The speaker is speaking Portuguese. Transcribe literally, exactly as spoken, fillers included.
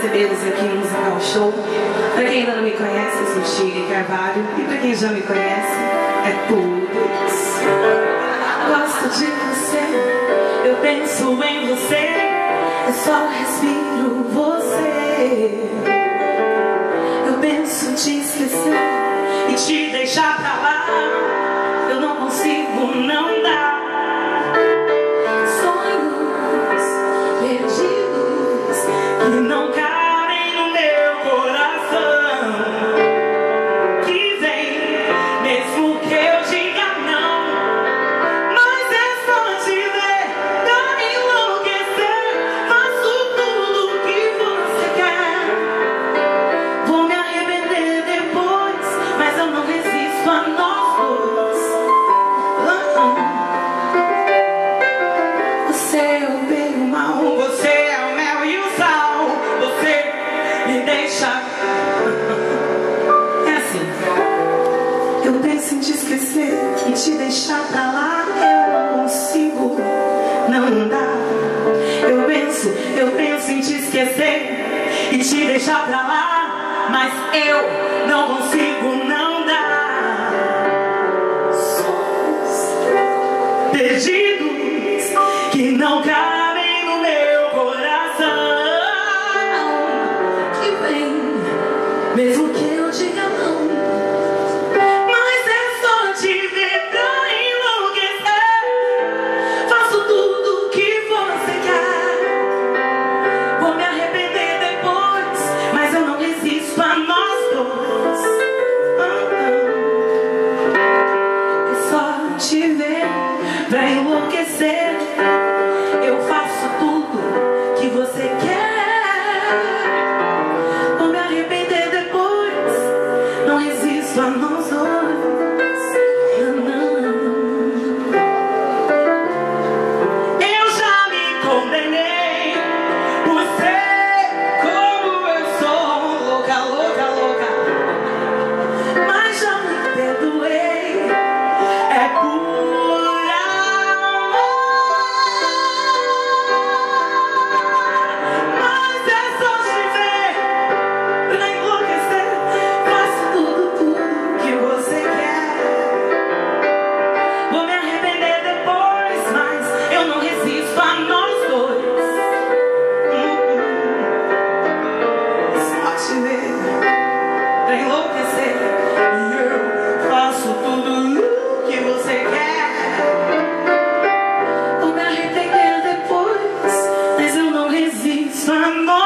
recebê-los aqui no Musical Show. Para quem ainda não me conhece, eu sou Shirley Carvalho. E para quem já me conhece, é Puts. Gosto de você, eu penso em você, eu só respiro você. Eu penso te esquecer e te deixar pra lá, eu não consigo não dar. Sonhos perdidos que não cabem no meu coração, que vem mesmo que eu diga não, mas é só te ver pra enlouquecer. Faço tudo o que você quer, vou me arrepender depois, mas eu não resisto a nós dois. Você é o bem e o mal, você é o mel e o sal, você me deixa. É assim. Eu penso em te esquecer e te deixar pra lá, eu não consigo, não dá. Eu penso, eu penso em te esquecer e te deixar pra lá, mas eu não consigo, não dá. Sonhos perdidos que não cabem no meu coração, que vem mesmo que eu diga não, mas é só te ver pra enlouquecer. Faço tudo o que você quer, vou me arrepender depois, mas eu não resisto a nós dois. É só te ver pra enlouquecer. Eu faço tudo que você quer, vou me arrepender depois, não resisto a nós dois. Eu já me condenei por ser como eu sou, louca, louca, louca, mas já me perdoei. É pura mas é só te ver pra enlouquecer. Faço tudo, tudo que você quer, vou me arrepender depois, mas eu não resisto a nós dois. É só te ver pra enlouquecer. E eu faço tudo que você quer, vou me arrepender depois, mas eu não resisto a nós.